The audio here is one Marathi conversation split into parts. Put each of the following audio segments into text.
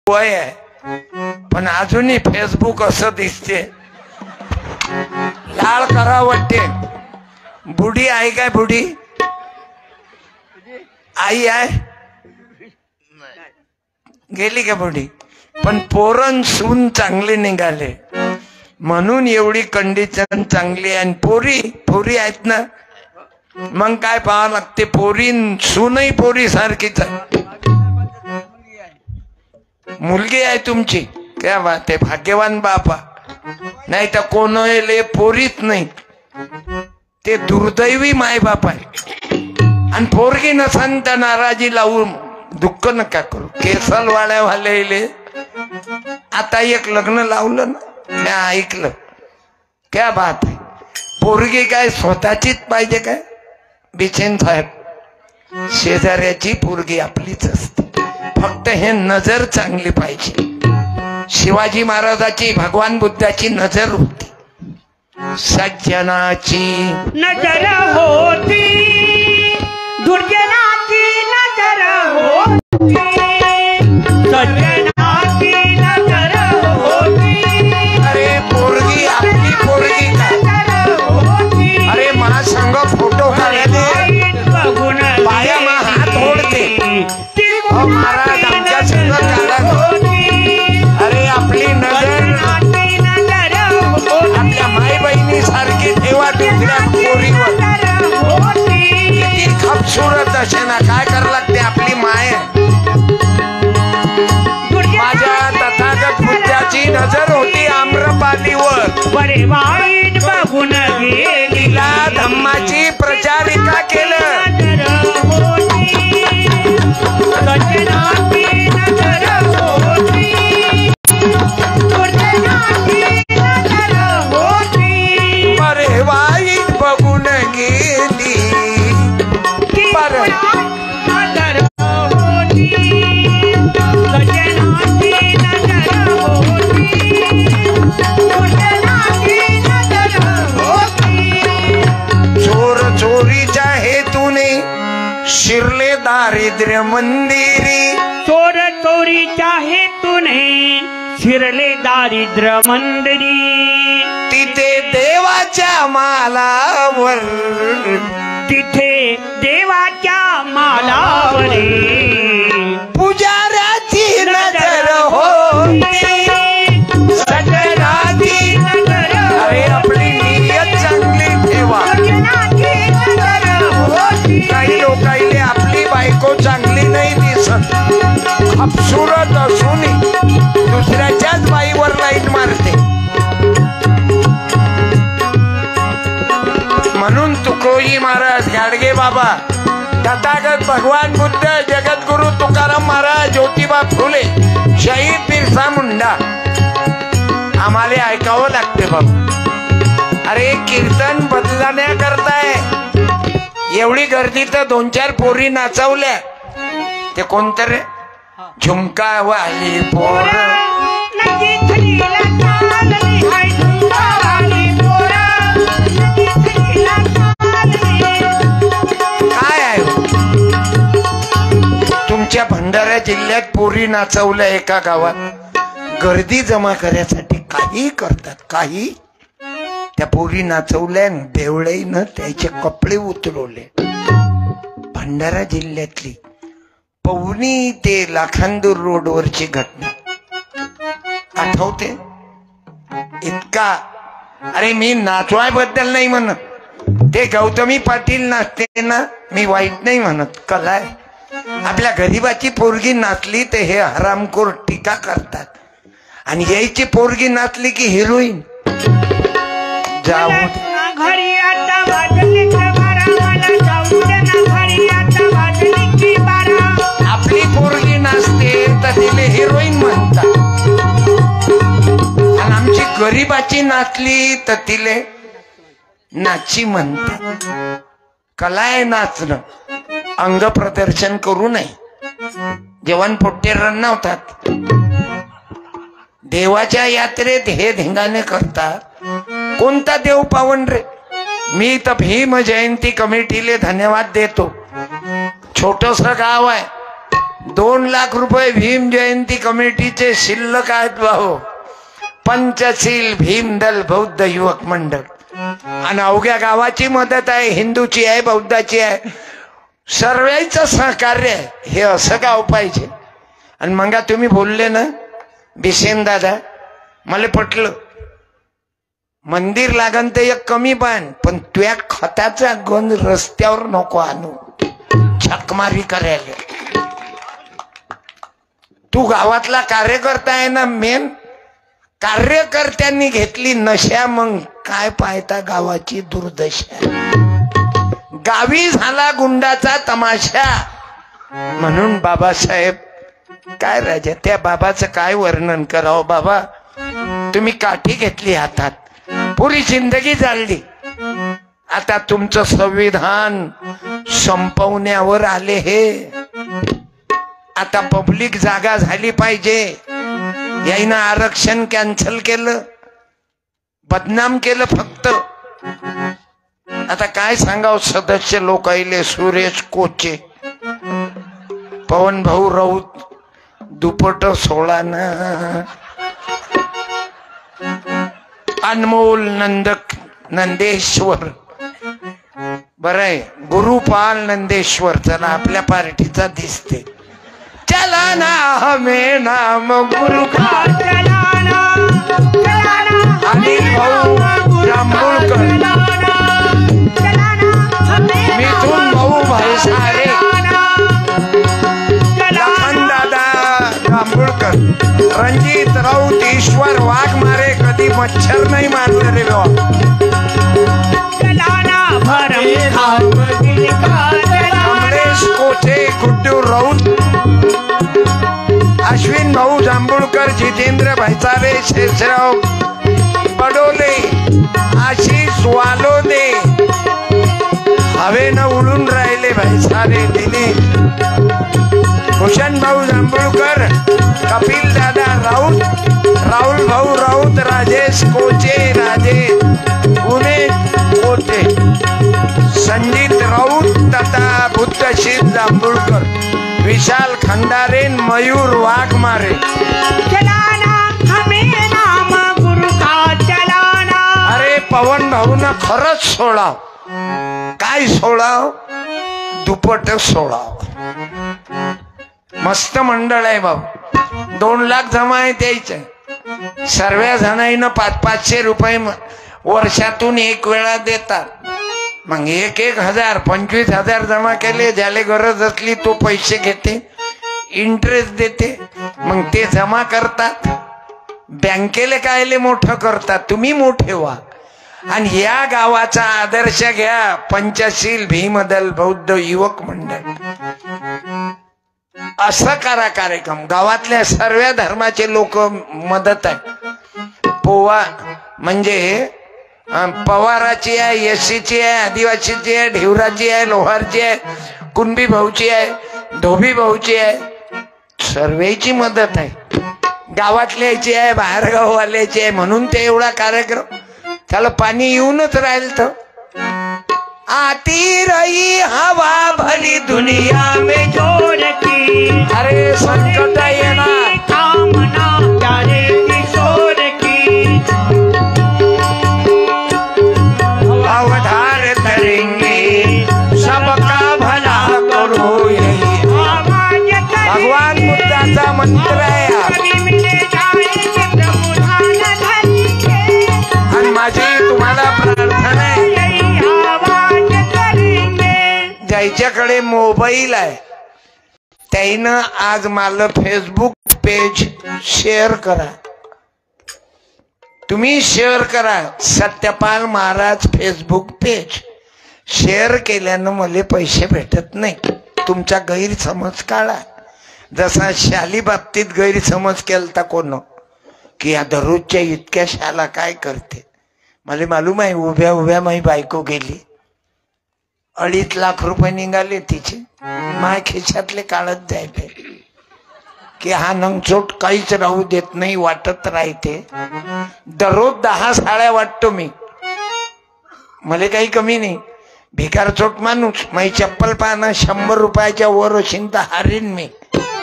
वय आहे पण अजूनही फेसबुक असं दिसते लाल करा वाटते. बुढी आहे काय? बुढी आई आहे गेली का बुढी? पण पोरण सून चांगले निघाले म्हणून एवढी कंडिशन चांगली. आणि पोरी पोरी आहेत ना मग काय पाहावं लागते. पोरी सूनही पोरी सारखीच आहे. मुलगी आहे तुमची क्या बात आहे. भाग्यवान बापा. नाही तर कोणाले पोरीच नाही ते दुर्दैवी मायबाप आहे. आणि पोरगी नसन तर नाराजी लावून दुःख नका करू. केसलवाड्या वाले आता एक लग्न लावलं ना मी ऐकलं क्या बात आहे. पोरगी काय स्वतःचीच पाहिजे काय? बिछेन साहेब शेजाऱ्याची पोरगी आपलीच असते. फक्त हे नजर चांगली पाहिजे. शिवाजी महाराजाची भगवान बुद्धाची नजर होती सज्जनाची नजर होती दुर्जनाची नजर होती सज्जनाची नजर होती. अरे पोरगी आपली पोरगी का? अरे महासंघ फोटो काढले पाया मा हात ओढते महाराज आमच्या संघ काढा. अरे आपली नजर आपल्या माई बहिणी सारखी ठेवा दुसऱ्या पोरीवर. किती खूबसूरत असे ना काय करावं लागते. आपली माय माझ्या तथागत बुद्धाची नजर होती आम्रपालीवर. बघून तिला धम्माची प्रचारिका केलं. अरे वाईट बघून गेली चोर चोरीच्या हेतूने शिरले दारिद्र्य मंदिरी. चोर चोरीच्या हेतूने शिरले दारिद्र्य मंदिरी. तिथे देवाच्या मालावर तिथे देवाच्या मालावरी पुजाऱ्याची नजर होती सजनाची नजर. अरे आपली नियत चांगली ठेवा. काही लोकांनी आपली बायको चांगली नाही दिसत खूबसूरत असून दुसऱ्याच्याच बाईवर लाईट मारते. म्हणून तुकोजी महाराज गाडगे बाबा तथागत भगवान बुद्ध जगद्गुरु तुकाराम महाराज ज्योतिबा फुले शहीद बिरसा मुंडा आम्हाला ऐकावं लागते बाबा. अरे कीर्तन बदलण्याकरताय एवढी गर्दी तर 2-4 पोरी नाचवल्या. ते कोणतरी झुमका वाली पोर काय आहे तुमच्या भंडारा जिल्ह्यात पोरी नाचवल्या एका गावात गर्दी जमा करण्यासाठी काही करतात. काही त्या पोरी नाचवल्या बेवळेनं त्याचे कपडे उतरवले. भंडारा जिल्ह्यातली पवनी ते लाखांदूर रोडवरची घटना आठवते इतका. अरे मी नाचवायबद्दल नाही म्हणत. ते गौतमी पाटील नाचते ना मी वाईट नाही म्हणत. कला आहे. आपल्या गरीबाची पोरगी नाचली तर हे हरामखोर टीका करतात. आणि यायची पोरगी नाचली की हिरोईन जाऊ घरी आता वाजले आपली पोरगी नाचते तर तिले हिरोईन म्हणतात. आणि आमची गरीबाची नाचली तर तिले नाची म्हणतात. कला आहे नाचणं. अंग प्रदर्शन करू नये. जेवण पोट्टे रन्नावतात. देवाच्या यात्रेत हे धिंगाणे करतात. कोणता देव पावन रे. मी तर भीम जयंती कमिटीले धन्यवाद देतो. छोटस गाव आहे 2 लाख रुपये भीम जयंती कमिटीचे शिल्लक आहेत भाऊ. पंचशील भीम दल बौद्ध युवक मंडळ आणि अवघ्या गावाची मदत आहे. हिंदूची आहे, बौद्धाची आहे, सर्वांचं सहकार्य आहे. हे असं गाव पाहिजे. आणि मग तुम्ही बोलले ना बिसेन दादा, मला पटलं. मंदिर लागन ते एक कमी पण तुया खताचा गंज रस्त्यावर नको आणू छकमारी करायला. तू गावातला कार्यकर्ता आहे ना, मेन कार्यकर्त्यांनी घेतली नशा, मग काय पाहता गावाची दुर्दशा. गावी झाला गुंडाचा तमाशा. म्हणून बाबासाहेब काय राजा, त्या बाबाचं काय वर्णन करावं. बाबा तुम्ही काठी घेतली हातात, पुरी जिंदगी जाळली. आता तुमचं संविधान संपवण्यावर आले हे. आता पब्लिक जागा झाली पाहिजे. याईनं आरक्षण कॅन्सल केलं, बदनाम केलं फक्त. आता काय सांगाव, सदस्य लोक आले, सुरेश कोचे, पवन भाऊ राऊत, दुपट 16 ना, अनमोल नंदेश्वर, बरं आहे गुरुपाल नंदेश्वर, चला आपल्या पार्टीचा दिसते. चला ना हमें नाम गुरु का, अनिल भाऊ जांभूळकर, मिथुन भाऊ भाईसारे, लखन दादा जांभूळकर, रणजित राऊत, ईश्वर वाघमारे. कधी मच्छर नाही मारले रे बाबा. कमलेश कोचे, गुड्डू राऊत, अश्विन भाऊ जांभूळकर, जितेंद्र भाईसारे, शेषराव पडोले, आशिष वालोदे, हवेनं उडून राहिले भाईसारे. दिलीप, भूषण भाऊ जांभूळकर, कपिल दादा राऊत, राहुल भाऊ राऊत, राजेश कोचे, राजेश पुणे कोचे, संजीत राऊत तथा बुद्धशील जांभूळकर, विशाल खंडारे, मयूर वाघमारे. अरे पवन भाऊ ना खरंच सोडाव. काय सोडाव, दुपट सोडाव. मस्त मंडळ आहे भाऊ. 2 लाख जमा आहे द्यायचं. सर्व जणांना 500-500 रुपये वर्षातून एक वेळा देतात. मग 1,000 25,000 जमा केले. ज्याला गरज असली तो पैसे घेते, इंटरेस्ट देते, मग ते जमा करतात. बँकेला कायले मोठं करतात, तुम्ही मोठे व्हा. आणि या गावाचा आदर्श घ्या. पंचशील भीमदल बौद्ध युवक मंडळ असं करा कार्यक्रम. गावातल्या सर्व धर्माचे लोक मदत आहे. पोवा म्हणजे पवाराची आहे, एससीची आहे, आदिवासीची आहे, ढिवराची आहे, लोहारची आहे, कुणबी भाऊची आहे, धोबी भाऊची आहे, सर्वेची मदत आहे. गावातल्याची आहे, बाहेर गाववाल्याची आहे. म्हणून ते एवढा कार्यक्रम. त्याला पाणी येऊनच राहील. तर आती रही हवा भली दुनिया में जोर की, अरे संकट येणार कामना प्यारे किशोर की, अवधार करेंगे सबका भला करो यही भगवान बुद्धाचा मंत्र आहे. आणि माझी तुम्हाला प्रार्थना आहे, ज्याच्याकडे मोबाईल आहे त्यानं आज मला फेसबुक पेज शेअर करा. तुम्ही शेअर करा. Satyapal Maharaj Facebook page share केल्यानं मला पैसे भेटत नाही. तुमचा गैरसमज काढा. जसा शाली बाबतीत गैरसमज केलता कोण की या दररोजच्या इतक्या शाला काय करते. मला मालूम आहे. उभ्या उभ्या माझी बायको गेली. 2.5 लाख रुपये निघाले तिचे. माय खिशातले काढत जायले की हा नंगचोट काहीच राहू देत नाही. वाटत राहते. दररोज 10 साड्या वाटतो मी. मला काही कमी नाही. भिकार चोट माणूस. माझी चप्पल पाहणं 100 रुपयाच्या वर असेल तर हारीन मी.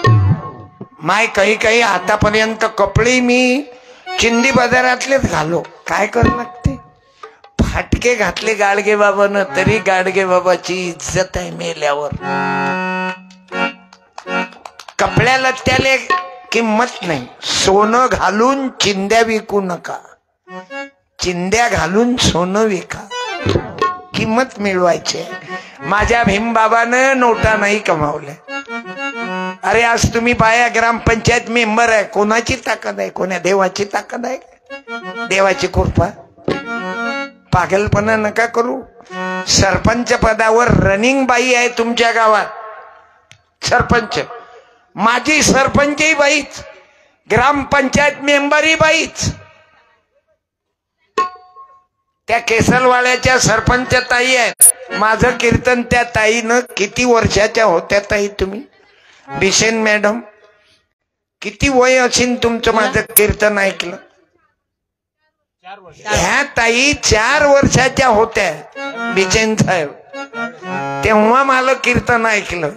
माय काही आतापर्यंत कपडे मी चिंदी बाजारातलेच घालो. काय करावं लागते? फाटके घातले गाडगे बाबानं तरी गाडगे बाबाची इज्जत आहे मेल्यावर. कपड्याला त्याला किंमत नाही. सोनं घालून चिंध्या विकू नका. चिंध्या घालून सोनं विका. किंमत मिळवायची. माझ्या भीमबाबानं नोटा नाही कमावल्या. अरे आज तुम्ही बाया ग्रामपंचायत मेंबर आहे. कोणाची ताकद आहे? कोण्या देवाची ताकद आहे? देवाची कृपा. पागलपणा नका करू. सरपंच पदावर रनिंग बाई आहे तुमच्या गावात. सरपंच, माझी सरपंचही बाईच, ग्रामपंचायत मेंबरही बाईच. त्या केसलवाड्याच्या सरपंच ताई आहेत. माझं कीर्तन त्या ताईनं किती वर्षाच्या होत्या ताई तुम्ही? बिसेन मॅडम, किती वय असेल तुमचं माझं कीर्तन ऐकलं? ह्या ताई 4 वर्षाच्या होत्या बिसेन साहेब, तेव्हा मला कीर्तन ऐकलं.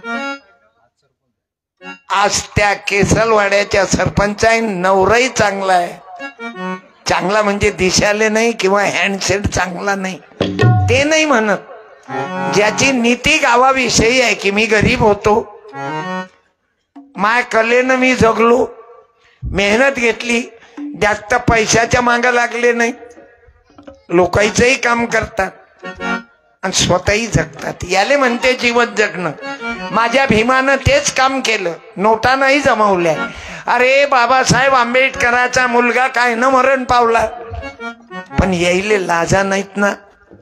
आज त्या केसलवाड्याच्या सरपंच आहे. नवराही चांगला आहे. चांगला म्हणजे दिशाले नाही किंवा हँडसेट चांगला नाही ते नाही म्हणत. ज्याची नीती गावाविषयी आहे की मी गरीब होतो, माय कलेनं मी जगलो, मेहनत घेतली, जास्त पैशाच्या मागे लागले नाही, लोकांचंही काम करतात आणि स्वतःही जगतात. याले म्हणते जीवन जगणं. माझ्या भीमानं तेच काम केलं. नोटा नाही जमवल्या. अरे बाबासाहेब आंबेडकरांचा मुलगा काय न मरण पावला, पण यायले लाजा नाहीत ना.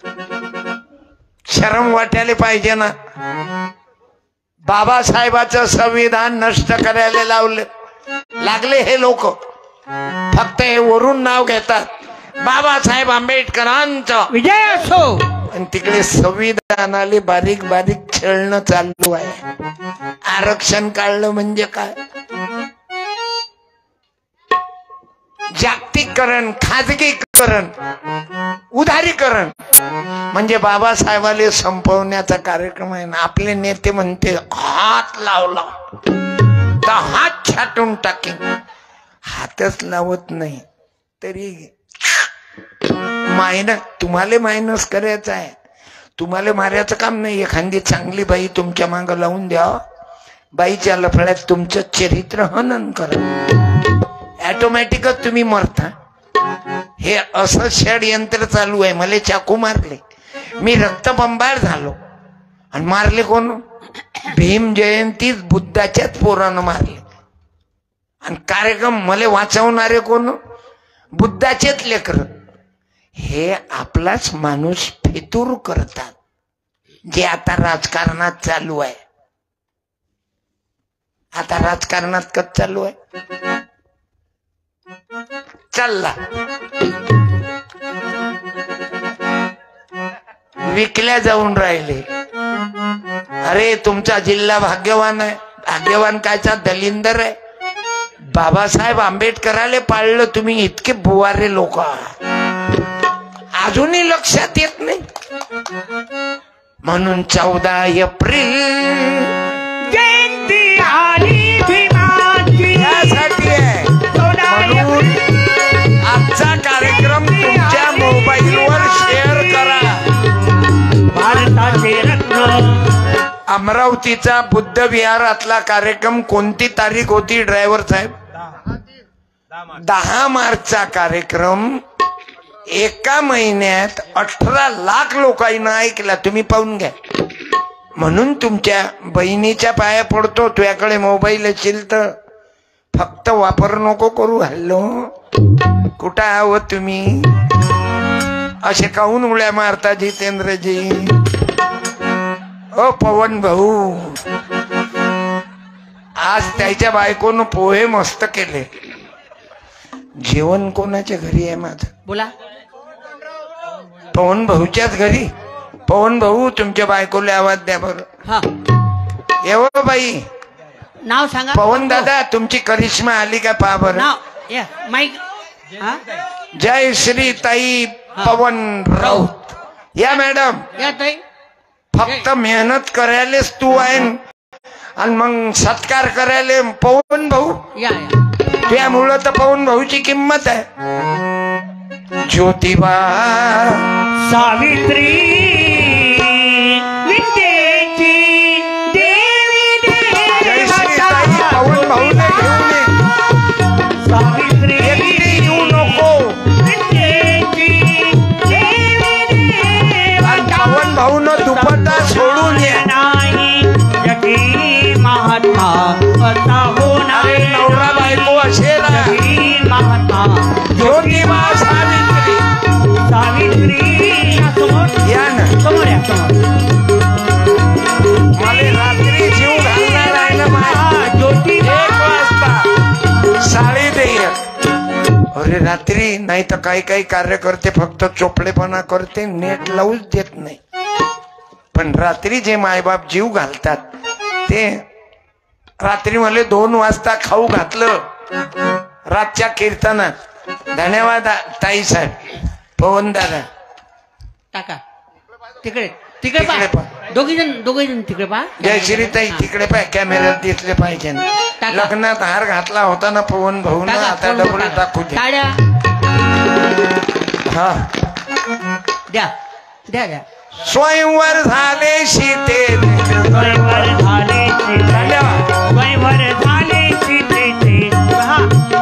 शरम वाटायला पाहिजे ना. बाबासाहेबाचं संविधान नष्ट करायला लागले हे लोक. फक्त हे वरून नाव घेतात बाबासाहेब आंबेडकरांचं विजय असो, आणि तिकडे संविधानाले बारीक बारीक छळणं चालू आहे. आरक्षण काढलं म्हणजे काय? जागतिकीकरण, खाजगीकरण, उदारीकरण म्हणजे बाबासाहेबाले संपवण्याचा कार्यक्रम आहे ना. आपले नेते म्हणते हात लावला तर हात छाटून टाकेन. हातच लावत नाही तरी तुम्हाला मायनस करायचं आहे. तुम्हाला मारायचं काम नाही. एखादी चांगली बाई तुमच्या मागं लावून द्या. बाईच्या लफड्यात तुमचं चरित्र हनन करा. ऑटोमॅटिकच तुम्ही मरता. हे असं षडयंत्र चालू आहे. मला चाकू मारले, मी रक्तबंबाळ झालो. आणि मारले कोण? भीम जयंतीत बुद्धाच्याच पोरानं मारले. आणि कार्यक्रम मला वाचवणारे कोण? बुद्धाचेच लेकर. हे आपलाच माणूस फितूर करतात, जे आता राजकारणात चालू आहे. आता राजकारणात कच चालू आहे? चालला विकल्या जाऊन राहिले. अरे तुमचा जिल्हा भाग्यवान आहे. भाग्यवान कायचा दलिंदर आहे. बाबासाहेब आंबेडकराले पाळलं तुम्ही. इतके बुवारे लोक अजूनही लक्षात येत नाही. म्हणून 14 एप्रिल जयंती आली भीमाची, यासाठी आहे. म्हणून आजचा कार्यक्रम तुमच्या मोबाईलवर शेअर करा. भारताचे रत्न अमरावतीचा बुद्ध विहारातला कार्यक्रम कोणती तारीख होती ड्रायव्हर साहेब? 10 मार्चचा कार्यक्रम. एका महिन्यात 18 लाख लोकांना ऐकला. तुम्ही पाहून घ्या. म्हणून तुमच्या बहिणीच्या पाया पडतो. तुझ्याकडे मोबाईल असेल तर फक्त वापर नको करू. हॅलो, कुठं आहो तुम्ही? असे काहून उड्या मारता जितेंद्रजी? ओ पवन भाऊ, आज त्याच्या बायकोनं पोहे मस्त केले. जेवण कोणाच्या घरी आहे माझं? बोला. पवन भाऊच्याच घरी. पवन भाऊ, तुमच्या बायकोला आवाज द्या बरं. हा, येव बाई. नाव सांगा. पवन दादा, तुमची करिश्मा आली का पहा बरं. नाव या माईक. जय श्री ताई पवन राऊत. या मॅडम. या ताई. फक्त मेहनत करायलाच तू आहे. आणि मग सत्कार करायला पवन भाऊ या या त्यामुळं तर पवन भाऊची किंमत आहे. ज्योतिबा सावित्री विद्येची देवी जय श्री ताई पवन भाऊने घेऊन ये. सावित्री एकटी येऊ नको. विद्येची देवी आणि पवन भाऊनं दुपट्टा सोडून ये. नाही जगी महात्मा असा होणार. अरे नवरा बायको असेल महात्मा ज्योतिबा सावित्री सावित्री या समोर या ना. समोर या समोर. मला रात्री जीव घालणार आहे ना माझ्या ज्योतिबा 1 वाजता साडी दे. अरे रात्री नाही तर काही काही कार्यकर्ते फक्त चोपडेपणा करते नेट लावूच देत नाही. पण रात्री जे मायबाप जीव घालतात ते रात्री मला 2 वाजता खाऊ घातलं रातच्या कीर्तनात. धन्यवाद ताई साहेब पवन दादा. टाका तिकडे तिकडे तिकडे पहा. दोघी जण तिकडे पहा. जय श्री ताई तिकडे पाय कॅमेऱ्यात दिसले पाहिजे. टाका. लग्नात हार घातला होता ना पवन भाऊ ना टाका, आता फोन डबल टाका. टाकू दे. टाळ्या हा द्या द्या द्या. स्वयंवर झाले सीतेने. स्वयंवर झाले धन्यवाद. स्वयंवर झाले सीतेचे. पहा.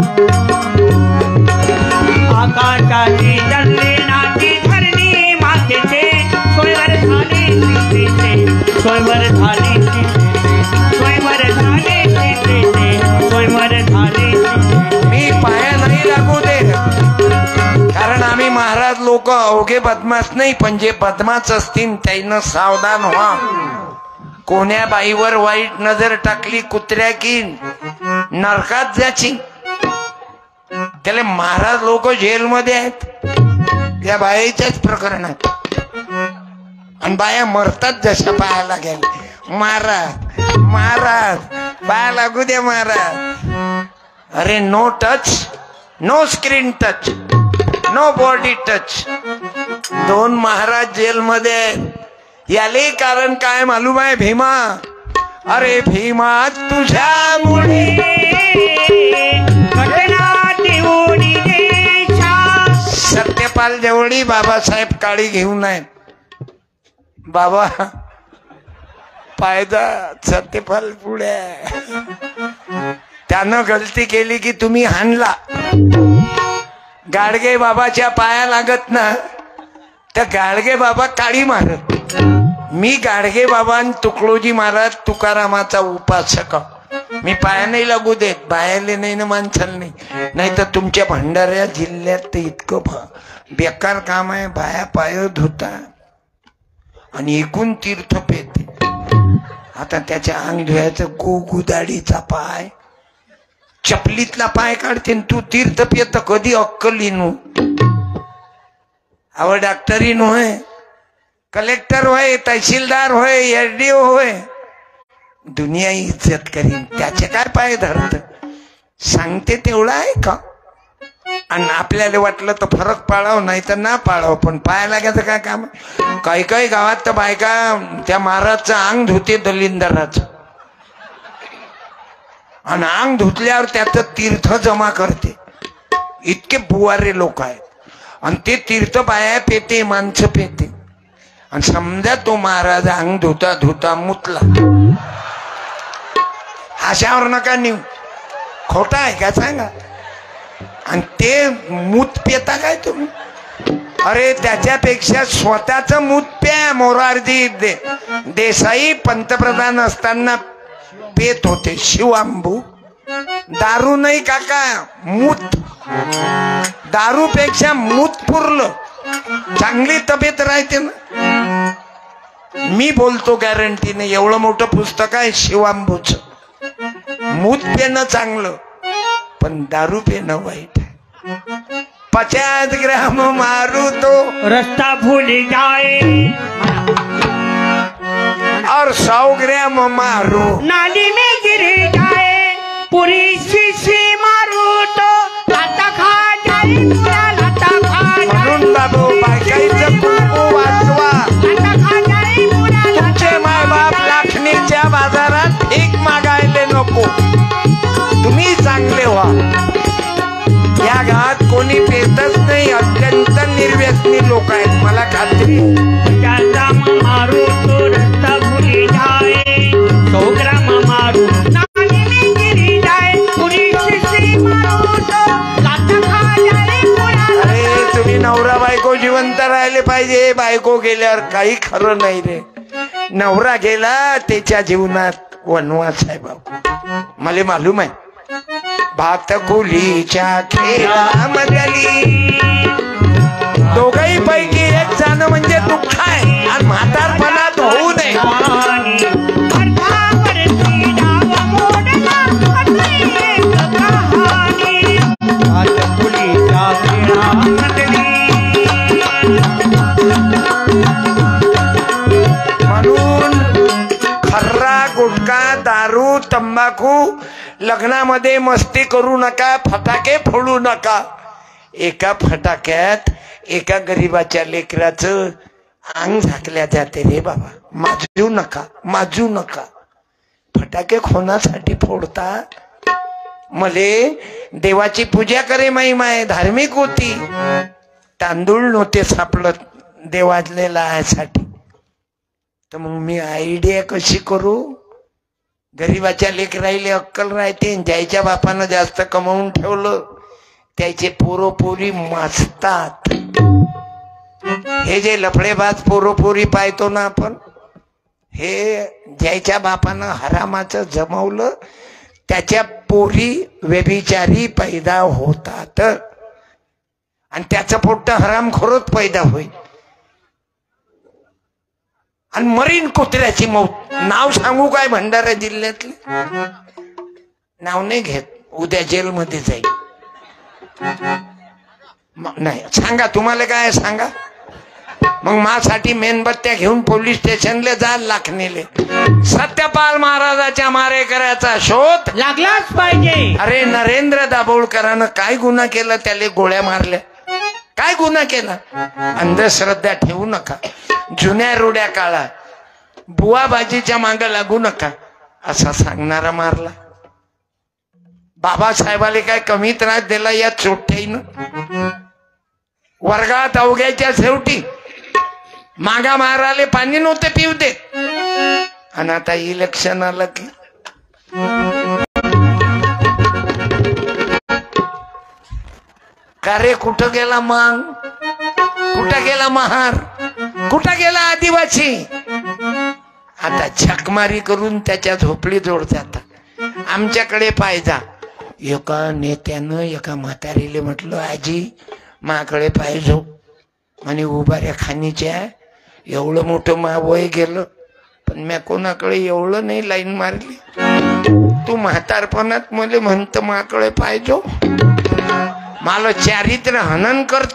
आकाशाची जल्ले नाची धरणी मातेचे. स्वयंवर झाले सीतेचे. स्वयंवर झाले सीतेचे. स्वयंवर झाले सीतेचे. स्वयंवर झाले सीतेचे. मी पाया नाही लागू दे कारण आम्ही महाराज लोक अवघे बदमाश नाही. पण जे बदमाश असतील त्यानं सावधान व्हा. कोण्या बाईवर वाईट नजर टाकली कुत्र्या की नरकात जाची. त्याला महाराज लोक जेलमध्ये आहेत या बायाच्याच प्रकरणात. आणि बाया मरतात जशा पायाला गेल्या. महाराज महाराज पाया लागू दे महाराज. अरे no touch no screen touch no body touch. 2 Maharaj जेलमध्ये आहेत. याले कारण काय मालूम आहे भीमा. अरे भीमा तुझ्यामुळे सत्यपाल जवळी बाबासाहेब काळी घेऊन आहेत. बाबा पायदा सत्यपाल पुढे. त्यानं गलती केली की तुम्ही हाणला. गाडगे बाबाच्या पाया लागत ना तर गाडगे बाबा काळी मारत. मी गाडगे बाबा आणि तुकडोजी महाराज तुकारामाचा उपासक. मी पाया नाही लागू देत. बायाले नाही ना माणसाला नाही. नाही तर तुमच्या भंडाऱ्या जिल्ह्यात तर इतकं बेकार काम आहे. बाया पाय धुता आणि एकूण तीर्थ पेते. आता त्याच्या अंग धुयाचं गुदाडीचा पाय चपलीतला पाय काढते. तू तीर्थ पेत कधी अक्कलीनु. अव डॉक्टरी होय कलेक्टर होय तहसीलदार होय एसडीओ होय दुनिया इज्जत करीन. त्याचे काय पाय धरत सांगते तेवढं आहे का. आणि आपल्याला वाटलं तर फरक पाळाव नाही तर ना पाळाव. पण पाया लागायचं काय काम. काही काही गावात तर बायका त्या महाराजचं अंग धुते दलिंदराचं. आणि अंग धुतल्यावर त्याचं तीर्थ जमा करते. इतके बुवारे लोक आहेत. आणि ते तीर्थ बाया पेते माणसं पेते. आणि समजा तो महाराज अंग धुता धुता मुतला. अशावर नका नेऊ. खोटा आहे का सांगा. आणि ते मूत पेता काय तुम्ही. अरे त्याच्यापेक्षा स्वतःच मूत प्या. मोरारजी देसाई पंतप्रधान असताना पेत होते शिवांबू. दारू नाही काका मूत. दारूपेक्षा मूत पुरलं चांगली तब्येत राहते ना. मी बोलतो गॅरंटीने. एवढं मोठं पुस्तक आहे शिवांबूच. मूत पेणं चांगलं पण दारू पेणं वाईट आहे. 50 ग्राम मारू तो रस्ता भूल जाए और 100 ग्राम मारू नाली में गिर जाए. पूरी शीशी मारू तो लाता खा जाए. पूरा लाता खा जाए. म्हणून बाबू बायकाईचं कुंकू वाचवा. लाता खा जाए. पूरा तुमचे मायबाप लाखणीच्या बाजारात भीक कोणी पेतच नाही. अत्यंत निर्व्यसनी लोक आहेत, मला खात्री. मारू तो रस्ता भुली जाए, 100 ग्राम मारू नागिनी गिरी जाए, पुरी शिशी मारू तो लाता खा जाए पुरा. अरे तुम्ही नवरा बायको जिवंत राहिले पाहिजे. बायको गेल्यावर काही खरं नाही रे. नवरा गेला त्याच्या जीवनात वनवास आहे बाबू. मला मालूम आहे. भात कुलीच्या खेळामधली दोघही पैकी एक जाणं म्हणजे दुःख आहे आणि म्हातारपणात होऊ नये. म्हणून खर्रा, गुटखा, दारू, तंबाखू लग्नामध्ये मस्ती करू नका, फटाके फोडू नका. एका फटाक्यात एका गरीबाच्या लेकराचं अंग झाकल्या जाते रे बाबा. माजू नका, माजू नका. फटाके कोणासाठी फोडतात? मले देवाची पूजा करे माई माय धार्मिक होती. तांदूळ नव्हते सापडत देवाजले लायासाठी, तर मग मी आयडिया कशी करू? गरीबाच्या लेकराईले अक्कल राहते. ज्याच्या बापानं जास्त कमावून ठेवलं त्याचे पोरोपोरी माजतात. हे जे लफडेबाज पोरोपोरी पाहतो ना आपण, हे ज्याच्या बापानं हरामाचं जमवलं त्याच्या पोरी व्यभिचारी पैदा होतात आणि त्याचं पोट्ट हरामखोरच पैदा होईल. आणि मरीन कुत्र्याची मौत. नाव सांगू काय? भंडारा जिल्ह्यातले नाव नाही घेत, उद्या जेलमध्ये जाईल. नाही सांगा, तुम्हाला काय सांगा. मग माझ्यासाठी मेणबत्त्या घेऊन पोलीस स्टेशनला जा लाखणीले. सत्यपाल महाराजाच्या मारेकऱ्याचा शोध लागलाच पाहिजे. अरे नरेंद्र दाभोळकरांनं काय गुन्हा केला? त्याला गोळ्या मारल्या. काय गुन्हा केला? अंधश्रद्धा ठेवू नका. जुन्या रुड्या काळा बुवाबाजीच्या मागे लागू नका असा सांगणारा मारला. बाबासाहेबाला काय कमी त्रास दिला या चोट्याईनं? वर्गात अवघ्याच्या शेवटी मागा माराले पाणी नव्हते पिऊ देत. आणि आता इलेक्शन आलं की का रे? कुठं गेला मांग? कुठं गेला महार? कुठं गेला आदिवासी? आता छकमारी करून त्याच्या झोपडी जोड जातात. आमच्याकडे पाहिजा. एका नेत्यानं एका म्हातारीले म्हटलं, आजी माकडे पाहिजो आणि उभाऱ्या खाणीच्या. एवढं मोठं मा वय गेलं पण मी कोणाकडे एवढं नाही लाईन मारली. तू म्हातारपणात मला म्हणत माकडे पाहिजो. मला चारित्र्य हनन करत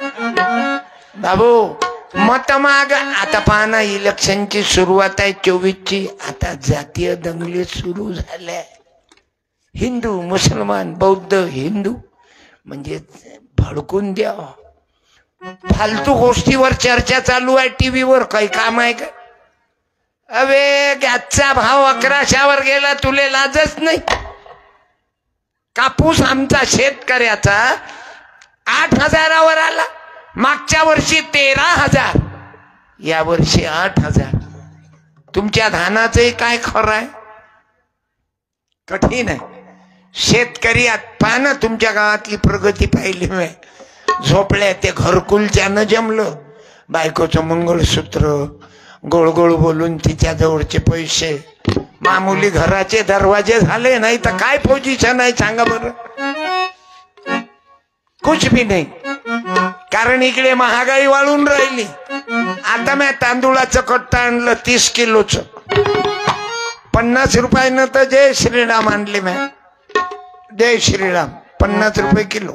बाबू. मत माग. आता पाहना, इलेक्शनची सुरुवात आहे 24ची. आता जातीय दंगली सुरू झाल्या. हिंदू मुसलमान बौद्ध हिंदू म्हणजे भडकून द्या. फालतू गोष्टीवर चर्चा चालू आहे टीव्हीवर. काही काम आहे का? अबे गॅसचा भाव 1100वर गेला, तुले लाजच नाही? कापूस आमचा शेतकऱ्याचा 8,000वर आला. मागच्या वर्षी 13,000, या वर्षी 8,000. तुमच्या धानाचंही काय खरं आहे? कठीण आहे. शेतकरी पहा ना, तुमच्या गावातली प्रगती पाहिली मी. झोपल्या ते घरकुलच्यानं जमलं. बायकोचं मंगळसूत्र गोळ गोळ बोलून तिच्या जवळचे पैसे, मामुली घराचे दरवाजे झाले. नाही तर काय पोझिशन आहे सांगा बरं? कुछ भी नाही. कारण इकडे महागाई वाढून राहिली. आता मी तांदूळाचं कट्टा आणलं 30 किलोचं 50 रुपयानं. तर जय श्रीराम आणले मी. जय श्रीराम 50 रुपये किलो.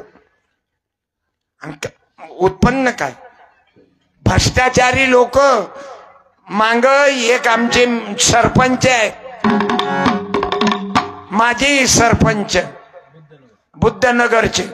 उत्पन्न काय? भ्रष्टाचारी लोक मांग. एक आमचे सरपंच आहे, माजी सरपंच बुद्धनगरचे,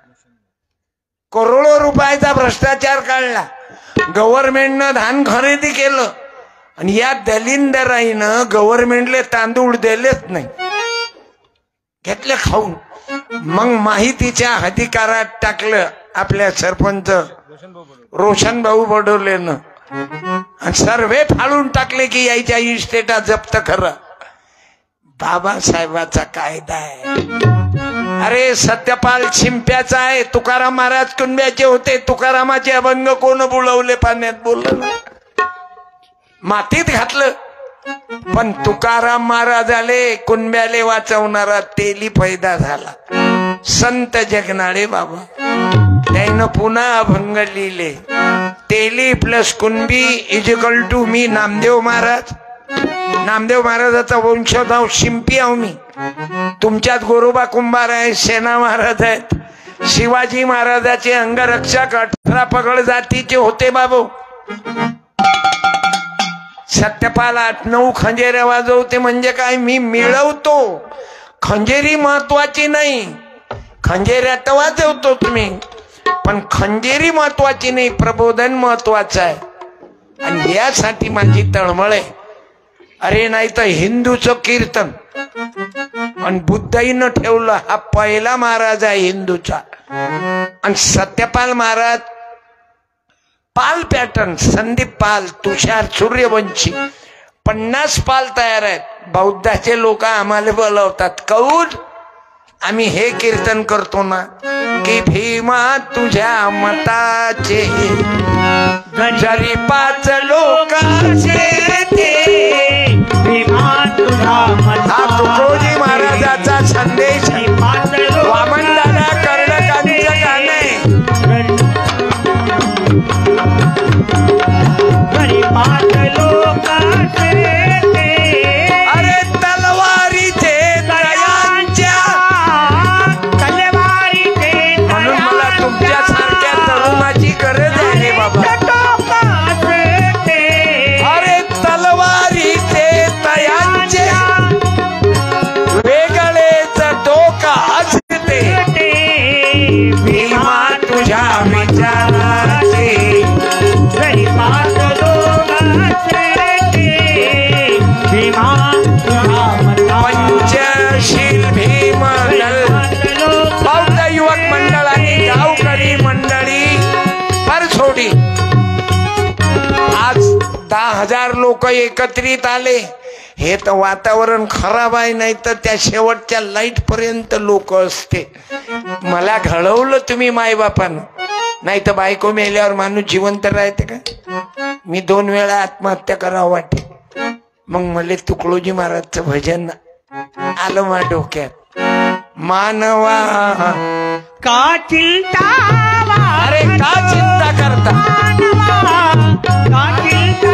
करोडो रुपयाचा भ्रष्टाचार काढला. गव्हर्नमेंटनं धान खरेदी केलं आणि या दलिंदराईनं गव्हर्नमेंटले तांदूळ दिलेच नाही. घेतले खाऊन. मग माहितीच्या अधिकारात टाकलं आपल्या सरपंच रोशन भाऊ बडोलेनं आणि सर्वे फाळून टाकले की यायच्या इस्टेटा जप्त करा. बाबासाहेबाचा कायदा आहे. अरे सत्यपाल शिंप्याचा आहे. तुकाराम महाराज कुंब्याचे होते. तुकारामाचे अभंग कोण बुडवले पाण्यात? बोललं ना, मातीत घातलं. पण तुकाराम महाराज आले कुंब्याले वाचवणारा तेली पैदा झाला. संत जगनाळे बाबा त्यानं पुन्हा अभंग लिहिले. तेली प्लस कुणबी इजिकल टू मी नामदेव महाराज. नामदेव महाराजाचा वंशोद्भव शिंपी आहो मी. तुमच्यात गोरोबा कुंभार आहे, सेना महाराज आहेत. शिवाजी महाराजाचे अंगरक्षक 18 पगड जातीचे होते बाबू. सत्यपाल 8-9 खंजेरे वाजवते म्हणजे काय? मी मिळवतो. खंजेरी महत्वाची नाही, खंजेऱ्यात वाजवतो तुम्ही, पण खंजेरी महत्वाची नाही, प्रबोधन महत्वाचं आहे. आणि यासाठी माझी तळमळ आहे. अरे नाही तर हिंदूचं कीर्तन आणि बुद्धाईनं ठेवलं. हा पहिला महाराज आहे हिंदूचा. आणि सत्यपाल महाराज पाल पॅटर्न, संदीप पाल, तुषार सूर्यवंशी 50 पाल तयार आहेत. बौद्धाचे लोक आम्हाला बोलवतात. कौल आम्ही हे कीर्तन करतो ना की भीमा तुझ्या मताचे जरी 5 लोकांचे ते भीमा तुझा हा तुकोजी महाराजाचा संदेश. वामन दादा कर्णकांचं गाणं आहे. अरे तलवारीचे दयांच्या, म्हणून मला तुमच्या सारख्या तरुणाची गरज आहे बाबा. अरे तलवारीचे दयांच्या वेगळेच डोका असते. भीमा तुझ्या विचाराचे पंचशील भीम बौद्ध युवक मंडळ आणि गावकरी मंडळी परसोडी आज 10,000 लोक एकत्रित आले. हे तर वातावरण खराब आहे, नाही तर त्या शेवटच्या लाईट पर्यंत लोक असते. मला घडवलं तुम्ही मायबापानं, नाही तर बायको मेल्यावर माणूस जिवंत राहते का? मी 2 वेळा आत्महत्या करावं वाटे. मग मला तुकडोजी महाराजचं भजन आलं माझ्या डोक्यात. मानवा का चिंता, अरे का चिंता करता, का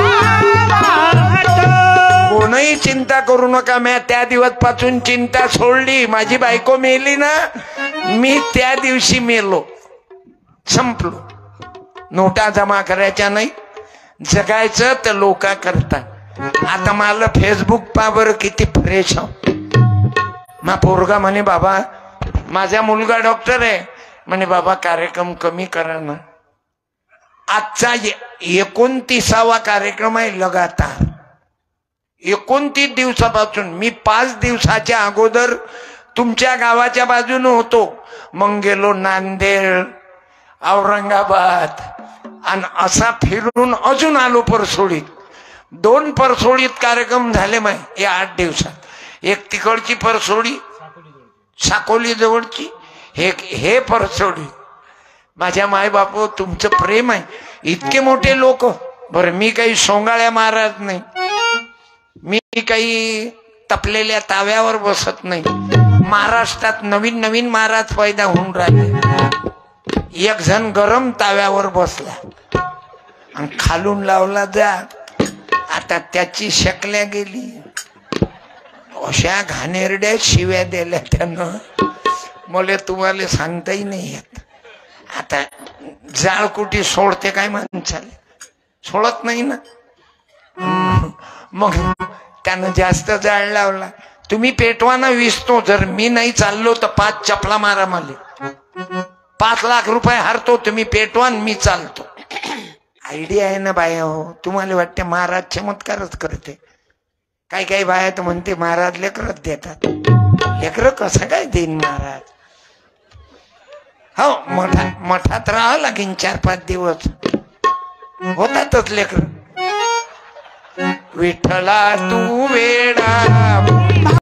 कोणही चिंता करू नका. मी त्या दिवस पासून चिंता सोडली. माझी बायको मेली ना, मी त्या दिवशी मेलो, संपलो. नोटा जमा करायच्या नाही, जगायचं तर लोक करतात. आता मला फेसबुक पा बरं किती फ्रेश आहो. मा पोरगा म्हणे बाबा, माझा मुलगा डॉक्टर आहे म्हणे, बाबा कार्यक्रम कमी करा ना. आजचा 29वा कार्यक्रम आहे लगातार. 29 दिवसापासून. मी 5 दिवसाच्या अगोदर तुमच्या गावाच्या बाजूने होतो, मग गेलो नांदेड, औरंगाबाद आणि असा फिरून अजून आलो परसोडीत. 2 परसोडीत कार्यक्रम झाले माय या 8 दिवसात. एक तिकडची परसोडी साकोली जवळची, हे परसोडी. माझ्या माय बापू तुमचं प्रेम आहे. इतके मोठे लोक. बरं मी काही सोंगाळ्या महाराज नाही, मी काही तपलेल्या ताव्यावर बसत नाही. महाराष्ट्रात नवीन नवीन महाराज पैदा होऊन राहिले. एक जण गरम ताव्यावर बसला आणि खालून लावला जा. आता त्याची शकल्या गेली. अशा घाणेरड्या शिव्या दिल्या त्यानं, मला तुम्हाला सांगताही नाही येत. आता जाळकुटी सोडते काय माणसाला? सोडत नाही ना. मग त्यानं जास्त जाळ लावला. तुम्ही पेटवाना विसतो. जर मी नाही चाललो तर 5 चपला मारा मला. 5 लाख रुपये हारतो. तुम्ही पेटवान, मी चालतो. आयडिया आहे ना बाया. हो तुम्हाला वाटते महाराज चमत्कारच करते. काही काही बाया तर म्हणते महाराज लेकरच देतात. लेकर कसं काय देईन महाराज? हो मठात राहावं लागेल 4-5 दिवस होतातच लेकर. विठ्ठला तू वेडा